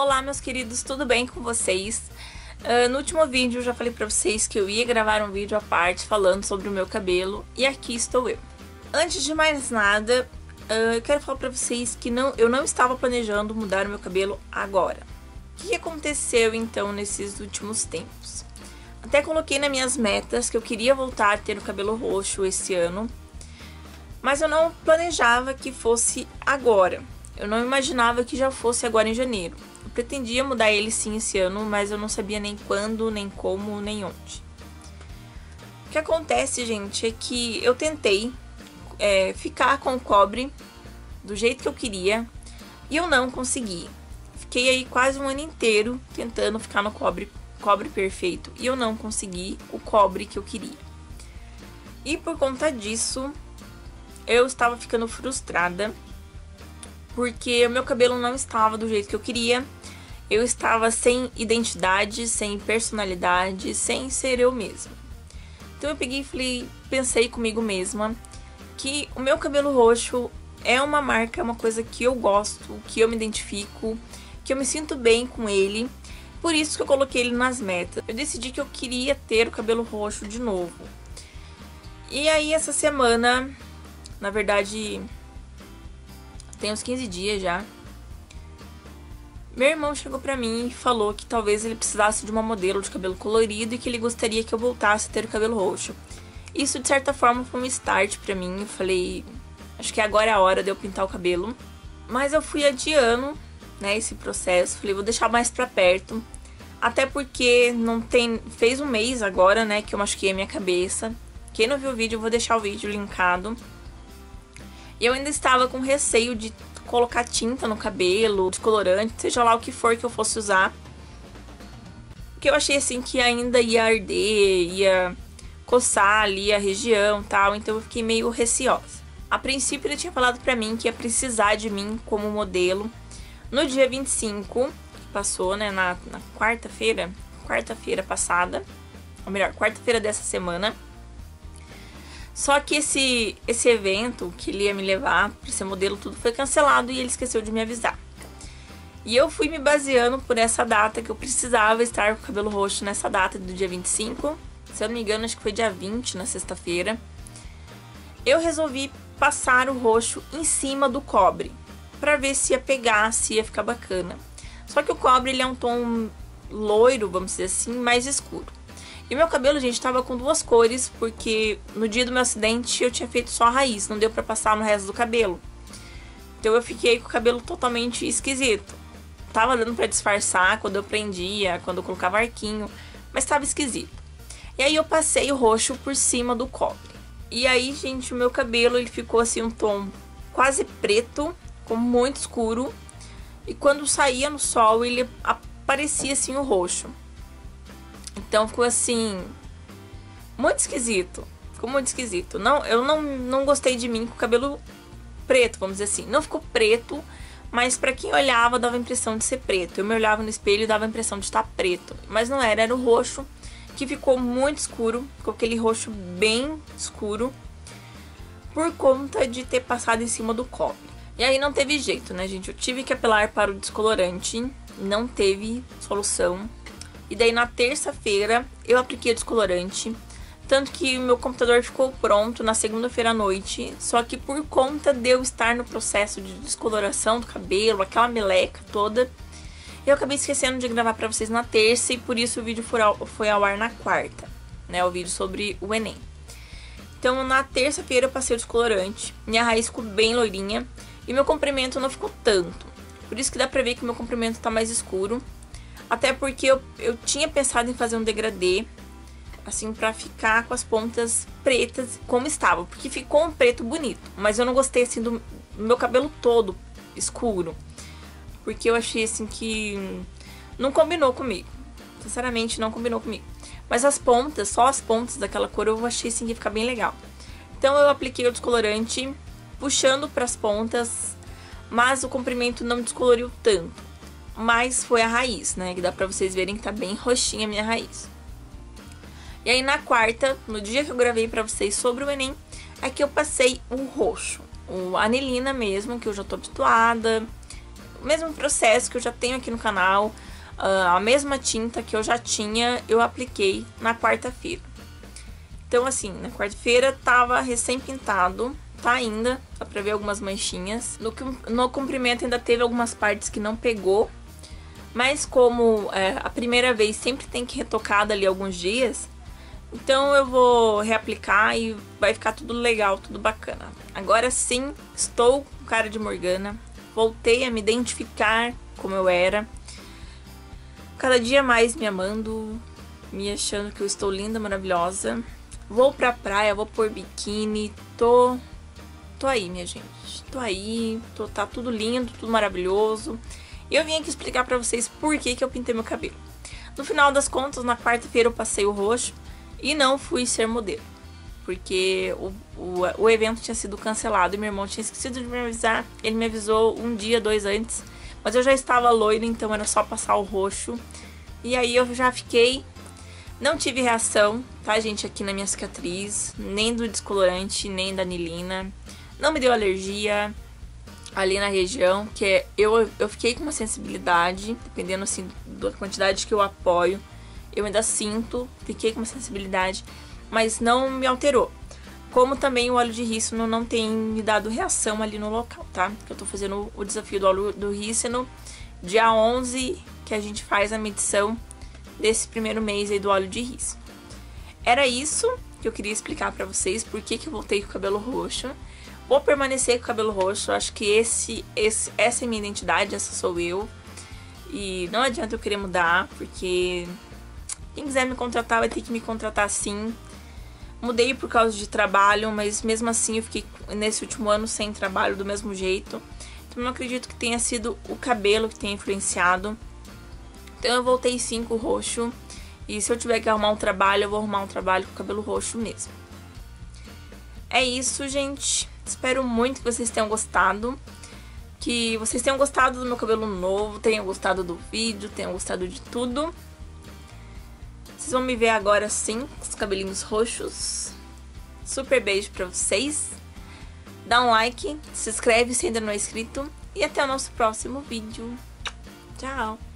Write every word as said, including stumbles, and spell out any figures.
Olá, meus queridos, tudo bem com vocês? Uh, no último vídeo eu já falei pra vocês que eu ia gravar um vídeo à parte falando sobre o meu cabelo e aqui estou eu. Antes de mais nada, uh, eu quero falar pra vocês que não, eu não estava planejando mudar o meu cabelo agora. O que aconteceu então nesses últimos tempos? Até coloquei nas minhas metas que eu queria voltar a ter o cabelo roxo esse ano, mas eu não planejava que fosse agora. Eu não imaginava que já fosse agora em janeiro. Eu pretendia mudar ele sim esse ano, mas eu não sabia nem quando, nem como, nem onde. O que acontece, gente, é que eu tentei é, ficar com o cobre do jeito que eu queria e eu não consegui. Fiquei aí quase um ano inteiro tentando ficar no cobre, cobre perfeito e eu não consegui o cobre que eu queria. E por conta disso, eu estava ficando frustrada, porque o meu cabelo não estava do jeito que eu queria. Eu estava sem identidade, sem personalidade, sem ser eu mesma. Então eu peguei e falei, pensei comigo mesma que o meu cabelo roxo é uma marca, uma coisa que eu gosto, que eu me identifico, que eu me sinto bem com ele. Por isso que eu coloquei ele nas metas. Eu decidi que eu queria ter o cabelo roxo de novo. E aí essa semana, na verdade, tem uns quinze dias já, meu irmão chegou pra mim e falou que talvez ele precisasse de uma modelo de cabelo colorido e que ele gostaria que eu voltasse a ter o cabelo roxo. Isso, de certa forma, foi um start pra mim. Eu falei, acho que agora é a hora de eu pintar o cabelo. Mas eu fui adiando, né, esse processo. Falei, vou deixar mais pra perto. Até porque não tem... fez um mês agora, né, que eu machuquei a minha cabeça. Quem não viu o vídeo, eu vou deixar o vídeo linkado. E eu ainda estava com receio de colocar tinta no cabelo, descolorante, seja lá o que for que eu fosse usar. Porque eu achei assim que ainda ia arder, ia coçar ali a região e tal, então eu fiquei meio receosa. A princípio ele tinha falado pra mim que ia precisar de mim como modelo no dia vinte e cinco, que passou, né, na, na quarta-feira, quarta-feira passada, ou melhor, quarta-feira dessa semana. Só que esse, esse evento que ele ia me levar para ser modelo, tudo foi cancelado e ele esqueceu de me avisar. E eu fui me baseando por essa data, que eu precisava estar com o cabelo roxo nessa data do dia vinte e cinco. Se eu não me engano, acho que foi dia vinte, na sexta-feira. Eu resolvi passar o roxo em cima do cobre, para ver se ia pegar, se ia ficar bacana. Só que o cobre, ele é um tom loiro, vamos dizer assim, mais escuro. E meu cabelo, gente, tava com duas cores, porque no dia do meu acidente eu tinha feito só a raiz, não deu pra passar no resto do cabelo. Então eu fiquei com o cabelo totalmente esquisito. Tava dando pra disfarçar quando eu prendia, quando eu colocava arquinho, mas tava esquisito. E aí eu passei o roxo por cima do cobre. E aí, gente, o meu cabelo, ele ficou assim um tom quase preto, com muito escuro. E quando saía no sol, ele aparecia assim o roxo. Então ficou assim, muito esquisito, ficou muito esquisito. Não, eu não, não gostei de mim com o cabelo preto, vamos dizer assim. Não ficou preto, mas pra quem olhava dava a impressão de ser preto. Eu me olhava no espelho e dava a impressão de estar preto. Mas não era, era o roxo, que ficou muito escuro, ficou aquele roxo bem escuro, por conta de ter passado em cima do cobre. E aí não teve jeito, né, gente? Eu tive que apelar para o descolorante, não teve solução. E daí na terça-feira eu apliquei o descolorante, tanto que o meu computador ficou pronto na segunda-feira à noite. Só que por conta de eu estar no processo de descoloração do cabelo, aquela meleca toda, eu acabei esquecendo de gravar pra vocês na terça e por isso o vídeo foi ao, foi ao ar na quarta, né, o vídeo sobre o Enem. Então na terça-feira eu passei o descolorante, minha raiz ficou bem loirinha e meu comprimento não ficou tanto. Por isso que dá pra ver que meu comprimento tá mais escuro. Até porque eu, eu tinha pensado em fazer um degradê, assim, pra ficar com as pontas pretas como estava. Porque ficou um preto bonito, mas eu não gostei, assim, do meu cabelo todo escuro. Porque eu achei, assim, que não combinou comigo. Sinceramente, não combinou comigo. Mas as pontas, só as pontas daquela cor, eu achei, assim, que ia ficar bem legal. Então eu apliquei o descolorante, puxando pras pontas, mas o comprimento não descoloriu tanto. Mas foi a raiz, né, que dá pra vocês verem que tá bem roxinha a minha raiz. E aí na quarta, no dia que eu gravei pra vocês sobre o Enem, é que eu passei o roxo, o anilina mesmo, que eu já tô habituada, o mesmo processo que eu já tenho aqui no canal, uh, a mesma tinta que eu já tinha, eu apliquei na quarta-feira. Então assim, na quarta-feira tava recém-pintado, tá ainda, dá pra ver algumas manchinhas. No, no comprimento ainda teve algumas partes que não pegou, mas como é, a primeira vez sempre tem que retocar dali alguns dias, então eu vou reaplicar e vai ficar tudo legal, tudo bacana. Agora sim, estou com cara de Morgana, voltei a me identificar como eu era, cada dia mais me amando, me achando que eu estou linda, maravilhosa. Vou pra praia, vou pôr biquíni, tô, tô aí, minha gente, tô aí, tô, tá tudo lindo, tudo maravilhoso. E eu vim aqui explicar pra vocês por que que eu pintei meu cabelo. No final das contas, na quarta-feira eu passei o roxo e não fui ser modelo, porque o, o, o evento tinha sido cancelado e meu irmão tinha esquecido de me avisar. Ele me avisou um dia, dois antes, mas eu já estava loira, então era só passar o roxo. E aí eu já fiquei... Não tive reação, tá, gente, aqui na minha cicatriz, nem do descolorante, nem da anilina. Não me deu alergia ali na região, que eu, eu fiquei com uma sensibilidade, dependendo, assim, da quantidade que eu apoio. Eu ainda sinto, fiquei com uma sensibilidade, mas não me alterou. Como também o óleo de rícino não tem me dado reação ali no local, tá? Eu tô fazendo o desafio do óleo do rícino, dia onze, que a gente faz a medição desse primeiro mês aí do óleo de rícino. Era isso que eu queria explicar pra vocês, por que que eu voltei com o cabelo roxo. Vou permanecer com o cabelo roxo, eu acho que esse, esse, essa é minha identidade, essa sou eu. E não adianta eu querer mudar, porque quem quiser me contratar vai ter que me contratar sim. Mudei por causa de trabalho, mas mesmo assim eu fiquei nesse último ano sem trabalho do mesmo jeito. Então eu acredito que tenha sido o cabelo que tenha influenciado. Então eu voltei sim com o roxo. E se eu tiver que arrumar um trabalho, eu vou arrumar um trabalho com o cabelo roxo mesmo. É isso, gente. Espero muito que vocês tenham gostado. Que vocês tenham gostado do meu cabelo novo, tenham gostado do vídeo, tenham gostado de tudo. Vocês vão me ver agora sim, com os cabelinhos roxos. Super beijo pra vocês. Dá um like, se inscreve se ainda não é inscrito. E até o nosso próximo vídeo. Tchau!